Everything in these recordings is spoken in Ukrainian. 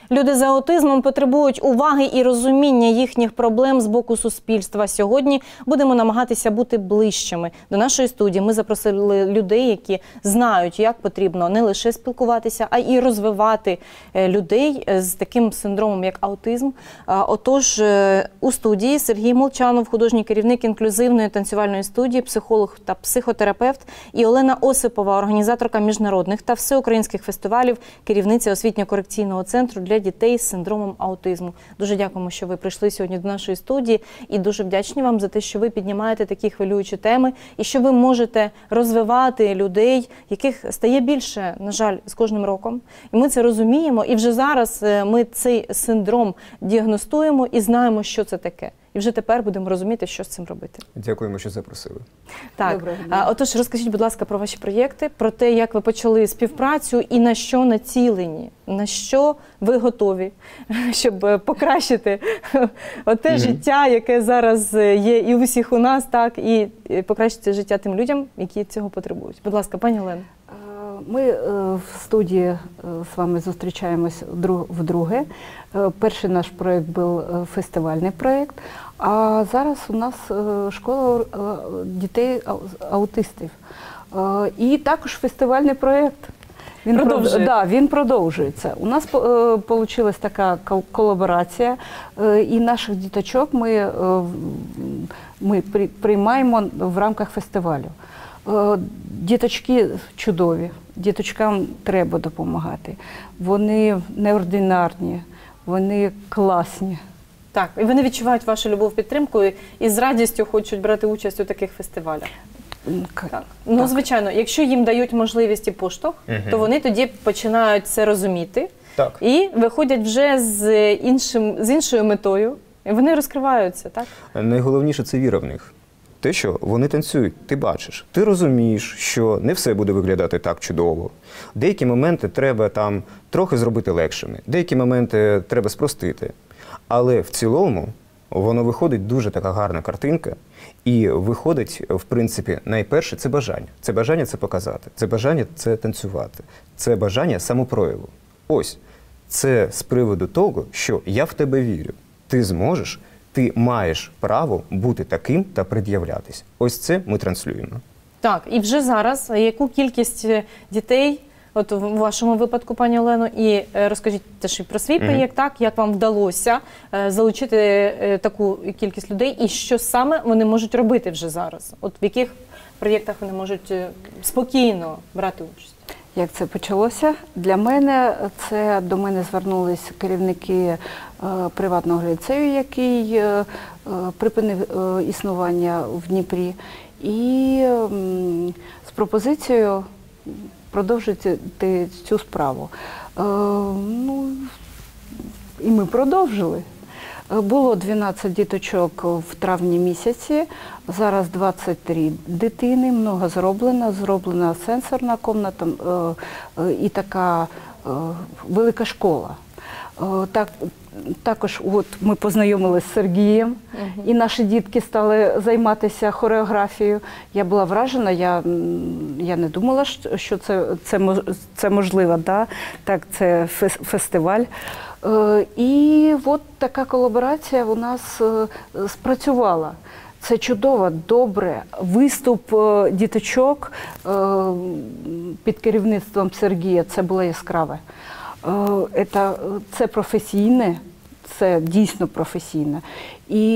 Люди з аутизмом потребують уваги і розуміння їхніх проблем з боку суспільства. Сьогодні будемо намагатися бути ближчими. До нашої студії ми запросили людей, які знають, як потрібно не лише спілкуватися, а й розвивати людей з таким синдромом, як аутизм. Отож, у студії Сергій Молчанов, художній керівник інклюзивної танцювальної студії, психолог та психотерапевт, і Олена Осипова, організаторка міжнародних та всеукраїнських фестивалів, керівниця освітньо-корекційного центру для дітей з синдромом аутизму. Дуже дякуємо, що ви прийшли сьогодні до нашої студії, і дуже вдячні вам за те, що ви піднімаєте такі хвилюючі теми, і що ви можете розвивати людей, яких стає більше, на жаль, з кожним роком. І ми це розуміємо, і вже зараз ми цей синдром діагностуємо і знаємо, що це таке. І вже тепер будемо розуміти, що з цим робити. Дякуємо, що запросили. Так, отож, розкажіть, будь ласка, про ваші проєкти, про те, як ви почали співпрацю і на що націлені, на що ви готові, щоб покращити оте життя, яке зараз є і у всіх у нас, так, і покращити життя тим людям, які цього потребують. Будь ласка, пані Олено. Ми в студії з вами зустрічаємось вдруге. Перший наш проєкт був фестивальний проєкт, а зараз у нас школа дітей-аутистів. І також фестивальний проєкт. Він продовжується. У нас вийшла така колаборація, і наших діточок ми приймаємо в рамках фестивалю. Діточки чудові, діточкам треба допомагати. Вони неординарні, вони класні. Так, і вони відчувають вашу любов, підтримку і з радістю хочуть брати участь у таких фестивалях. Так. Ну, звичайно, якщо їм дають можливість і поштовх, то вони тоді починають це розуміти і виходять вже з іншою метою, і вони розкриваються, так? Найголовніше – це віра в них. Те, що вони танцюють, ти бачиш, ти розумієш, що не все буде виглядати так чудово. Деякі моменти треба там трохи зробити легшими, деякі моменти треба спростити. Але в цілому воно виходить дуже така гарна картинка, і виходить, в принципі, найперше – це бажання. Це бажання це показати, це бажання це танцювати, це бажання самопрояву. Ось, це з приводу того, що я в тебе вірю, ти зможеш, ти маєш право бути таким та пред'являтись. Ось це ми транслюємо. Так, і вже зараз яку кількість дітей, от у вашому випадку, пані Олено, і розкажіть теж і про свій проєкт, так, як вам вдалося залучити таку кількість людей, і що саме вони можуть робити вже зараз? От в яких проєктах вони можуть спокійно брати участь? Як це почалося? Для мене до мене звернулись керівники приватного ліцею, який припинив існування в Дніпрі, і з пропозицією продовжити цю справу. І ми продовжили. Було 12 діточок в травні місяці, зараз 23 дитини, много зроблено. Зроблена сенсорна кімната і така велика школа. Також ми познайомилися з Сергієм, і наші дітки стали займатися хореографією. Я була вражена, я не думала, що це можливо, так, це фестиваль. І от така колаборація у нас спрацювала. Це чудово, добре. Виступ діточок під керівництвом Сергія, це було яскраве. Це професійне, це дійсно професійне. І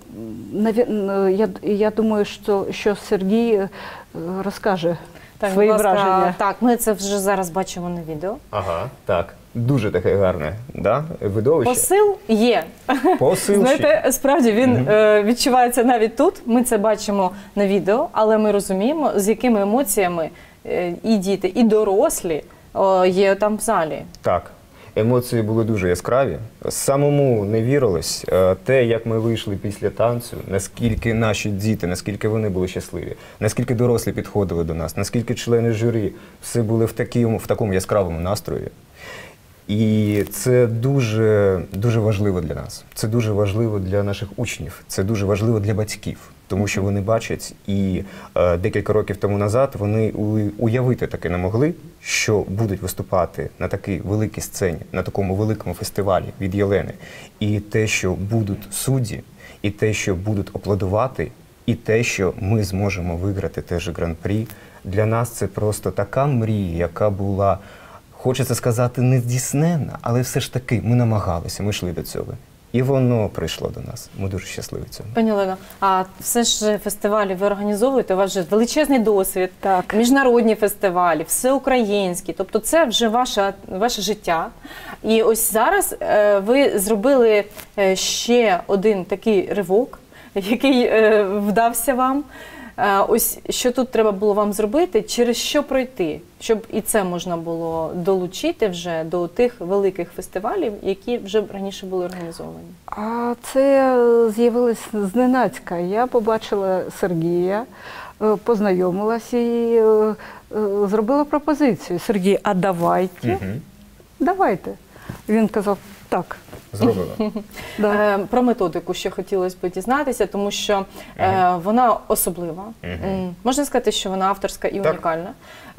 я думаю, що Сергій розкаже свої враження. Так, ми це вже зараз бачимо на відео. Ага, так. Дуже таке гарне, видовище. Посил є. Посил. Знаєте, справді він відчувається навіть тут. Ми це бачимо на відео, але ми розуміємо, з якими емоціями і діти, і дорослі є там в залі. Так. Емоції були дуже яскраві. Самому не вірилось те, як ми вийшли після танцю, наскільки наші діти, наскільки вони були щасливі, наскільки дорослі підходили до нас, наскільки члени журі все були в такому яскравому настрої. І це дуже, дуже важливо для нас. Це дуже важливо для наших учнів, це дуже важливо для батьків. Тому що вони бачать, і декілька років тому назад вони уявити таки не могли, що будуть виступати на такій великій сцені, на такому великому фестивалі від Єлени. І те, що будуть судді, і те, що будуть аплодувати, і те, що ми зможемо виграти теж гран-прі, для нас це просто така мрія, яка була, хочеться сказати, не здійсненна, але все ж таки ми намагалися, ми йшли до цього. І воно прийшло до нас. Ми дуже щасливі цьому. Пані Олено, а все ж фестивалі ви організовуєте, у вас вже величезний досвід, Так. міжнародні фестивалі, всеукраїнські, тобто це вже ваше життя. І ось зараз ви зробили ще один такий ривок, який вдався вам. Ось що тут треба було вам зробити, через що пройти, щоб і це можна було долучити вже до тих великих фестивалів, які вже раніше були організовані. А це з'явилось зненацька. Я побачила Сергія, познайомилася і зробила пропозицію. Сергій, а давайте. Давайте. Він казав, так. Зробила. Да. Про методику ще хотілося б дізнатися, тому що вона особлива. Можна сказати, що вона авторська і Так. унікальна.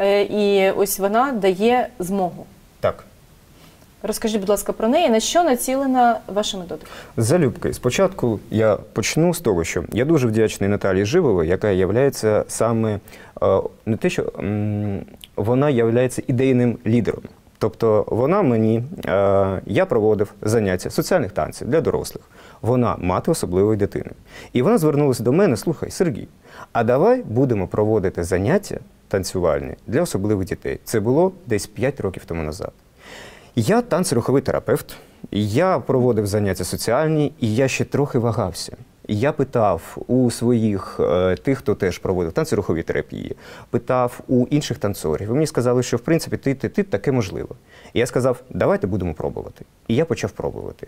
І ось вона дає змогу. Так. Розкажіть, будь ласка, про неї. На що націлена ваша методика? Залюбки. Спочатку я почну з того, що я дуже вдячний Наталії Живовій, яка є саме, не те, що вона є ідейним лідером. Тобто вона мені, я проводив заняття соціальних танців для дорослих. Вона мати особливої дитини. І вона звернулася до мене: слухай, Сергій, а давай будемо проводити заняття танцювальні для особливих дітей. Це було десь 5 років тому назад. Я танцеруховий терапевт, я проводив заняття соціальні, і я ще трохи вагався. Я питав у своїх, тих, хто теж проводив танцерухові терапії, питав у інших танцорів. І мені сказали, що в принципі ти таке можливо. І я сказав, давайте будемо пробувати. І я почав пробувати.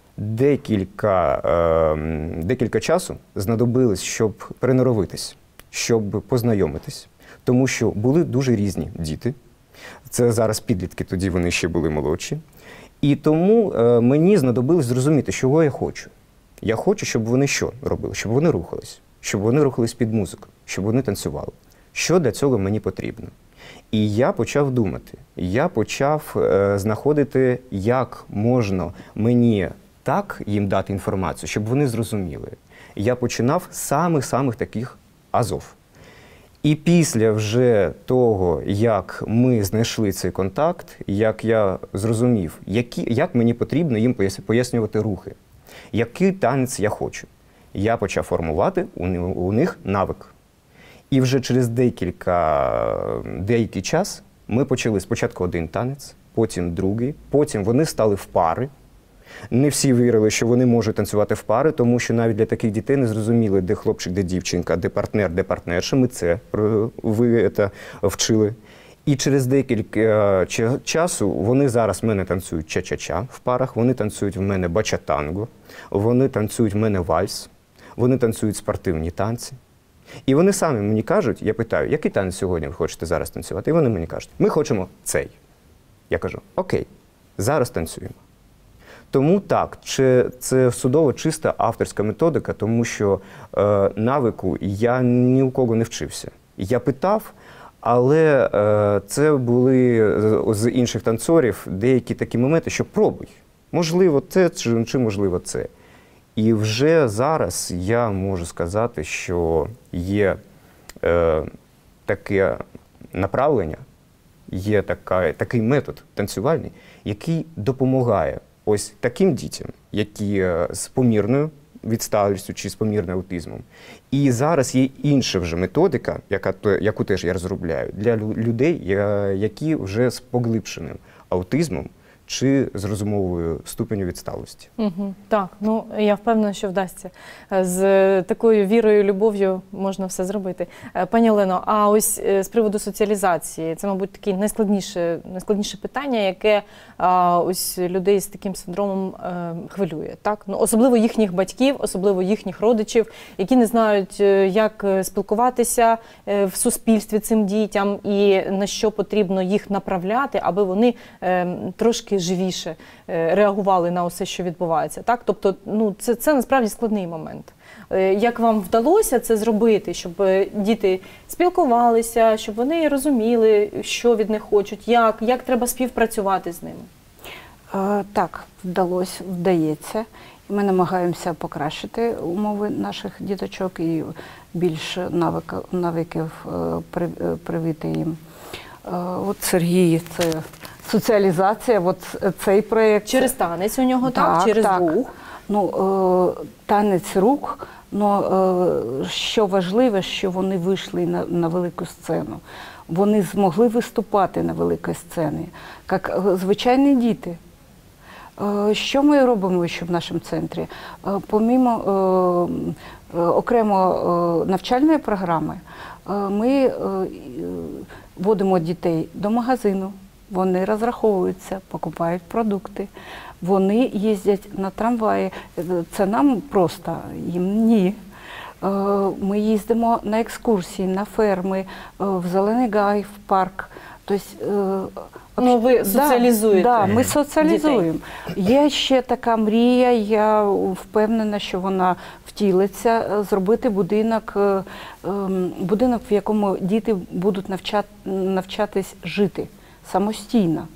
Декілька часу знадобилось, щоб переноровитись, щоб познайомитись. Тому що були дуже різні діти. Це зараз підлітки, тоді вони ще були молодші. І тому мені знадобилось зрозуміти, чого я хочу. Я хочу, щоб вони що робили? Щоб вони рухались. Щоб вони рухались під музику. Щоб вони танцювали. Що для цього мені потрібно? І я почав думати. Я почав знаходити, як можна мені так їм дати інформацію, щоб вони зрозуміли. Я починав з самих таких азов. І після вже того, як ми знайшли цей контакт, як я зрозумів, як мені потрібно їм пояснювати рухи, який танець я хочу, я почав формувати у них навик. І вже через деякий час ми почали спочатку один танець, потім другий, потім вони стали в пари. Не всі вірили, що вони можуть танцювати в пари, тому що навіть для таких дітей не зрозуміли, де хлопчик, де дівчинка, де партнер, де партнерша. Ми це вчили. І через декілька часу вони зараз в мене танцюють ча-ча-ча в парах, вони танцюють в мене бачатанго, вони танцюють в мене вальс, вони танцюють спортивні танці. І вони самі мені кажуть, я питаю, який танець сьогодні ви хочете зараз танцювати? І вони мені кажуть, ми хочемо цей. Я кажу, окей, зараз танцюємо. Тому так, це судово чиста авторська методика, тому що навику я ні у кого не вчився. Я питав, але це були з інших танцорів деякі такі моменти, що пробуй. Можливо, це чи можливо це. І вже зараз я можу сказати, що є таке направлення, є такий метод танцювальний, який допомагає ось таким дітям, які з помірною відсталістю чи з помірним аутизмом. І зараз є інша вже методика, яку теж я розробляю, для людей, які вже з поглибшеним аутизмом чи з розумовою ступеню відсталості. Так, ну я впевнена, що вдасться. З такою вірою, любов'ю можна все зробити. Пані Олено, а ось з приводу соціалізації, це, мабуть, таке найскладніше питання, яке ось людей з таким синдромом хвилює. Так? Ну, особливо їхніх батьків, особливо їхніх родичів, які не знають, як спілкуватися в суспільстві цим дітям і на що потрібно їх направляти, аби вони трошки навпаки живіше реагували на усе, що відбувається. Так? Тобто, ну, це насправді складний момент. Як вам вдалося це зробити, щоб діти спілкувалися, щоб вони розуміли, що від них хочуть, як треба співпрацювати з ними? Так, вдається. І ми намагаємося покращити умови наших діточок і більше навиків привити їм. От Сергій, це соціалізація, от цей проєкт. Через танець у нього, так? Через рух? Ну, танець рук, що важливо, що вони вийшли на велику сцену. Вони змогли виступати на великій сцені, як звичайні діти. Що ми робимо ще в нашому центрі? Помімо окремо навчальної програми, ми водимо дітей до магазину, вони розраховуються, покупають продукти, вони їздять на трамваї. Це нам просто, їм ні. Ми їздимо на екскурсії, на ферми, в Зелений Гай, в парк. Тобто, ну, ви соціалізуєте. Так, ми соціалізуємо. Є ще така мрія, я впевнена, що вона втілиться, зробити будинок, в якому діти будуть навчатись жити самостійно.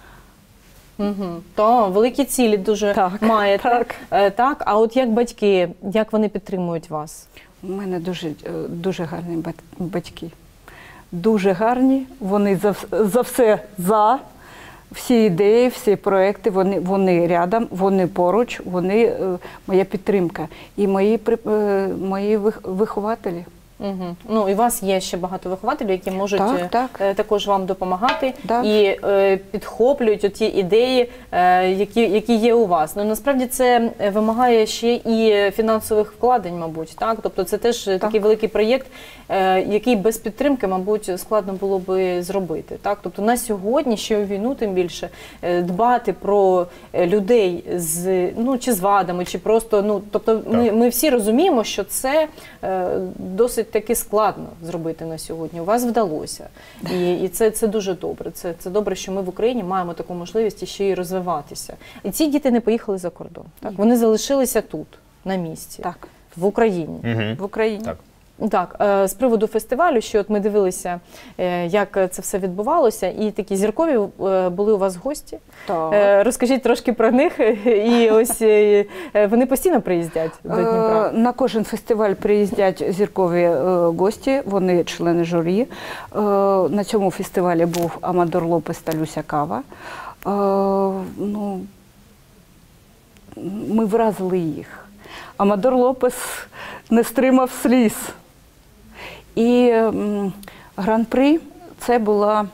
Угу. То великі цілі дуже маєте. Так. А от як батьки, як вони підтримують вас? У мене дуже гарні батьки. Дуже гарні, вони за все за, всі ідеї, всі проекти, вони рядом, вони поруч, вони моя підтримка. І мої вихователі. Угу. Ну, і у вас є ще багато вихователів, які можуть також вам допомагати і підхоплюють ті ідеї, які є у вас. Ну, насправді це вимагає ще і фінансових вкладень, мабуть. Так? Тобто це теж такий великий проєкт, який без підтримки, мабуть, складно було би зробити. Так? Тобто на сьогодні, ще у війну тим більше, дбати про людей чи з вадами, чи просто, тобто ми всі розуміємо, що це досить таки складно зробити на сьогодні. У вас вдалося. І це дуже добре. Це добре, що ми в Україні маємо таку можливість ще й розвиватися. І ці діти не поїхали за кордон. Так? Вони залишилися тут, на місці, в Україні. В Україні. Так. Так, з приводу фестивалю, що от ми дивилися, як це все відбувалося, і такі зіркові були у вас гості. Так. Розкажіть трошки про них, і ось вони постійно приїздять до Дніпра? На кожен фестиваль приїздять зіркові гості, вони члени журі. На цьому фестивалі був Амадор Лопес та Люся Кава. Ми вразили їх. Амадор Лопес не стримав сліз. І гран-при – це була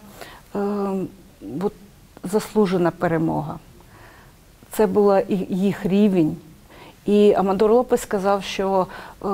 заслужена перемога. Це був їх рівень. І Амадор Лопес сказав, що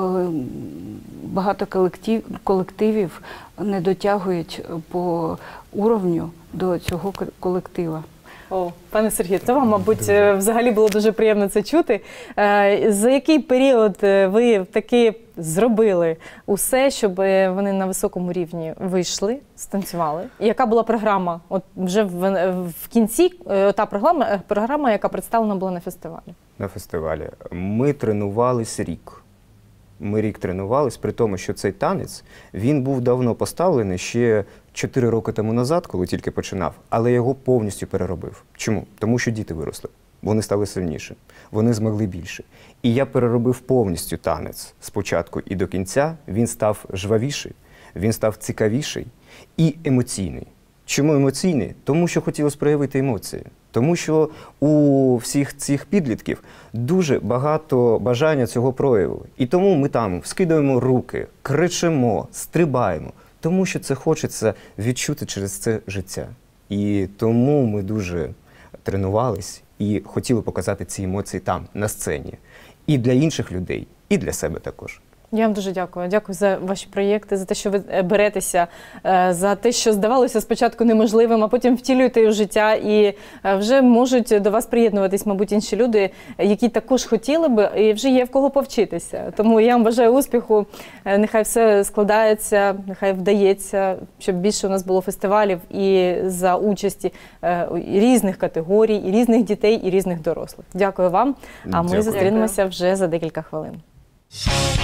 багато колективів не дотягують по уровню до цього колектива. О, пане Сергію, це вам, мабуть, взагалі було дуже приємно це чути. За який період ви таки зробили усе, щоб вони на високому рівні вийшли, станцювали? І яка була програма? От вже в кінці та програма, яка представлена була на фестивалі? На фестивалі. Ми тренувались рік. Ми рік тренувались, при тому, що цей танець, він був давно поставлений ще 4 роки тому назад, коли тільки починав, але його повністю переробив. Чому? Тому що діти виросли, вони стали сильніші, вони змогли більше. І я переробив повністю танець спочатку і до кінця, він став жвавіший, він став цікавіший і емоційний. Чому емоційний? Тому що хотілося проявити емоції. Тому що у всіх цих підлітків дуже багато бажання цього прояву. І тому ми там скидаємо руки, кричимо, стрибаємо. Тому що це хочеться відчути через це життя. І тому ми дуже тренувались і хотіли показати ці емоції там, на сцені. І для інших людей, і для себе також. Я вам дуже дякую. Дякую за ваші проєкти, за те, що ви беретеся, за те, що здавалося спочатку неможливим, а потім втілюєте у життя, і вже можуть до вас приєднуватись, мабуть, інші люди, які також хотіли би, і вже є в кого повчитися. Тому я вам бажаю успіху, нехай все складається, нехай вдається, щоб більше у нас було фестивалів і за участі різних категорій, і різних дітей, і різних дорослих. Дякую вам, а ми Дякую. зустрінемося вже за декілька хвилин.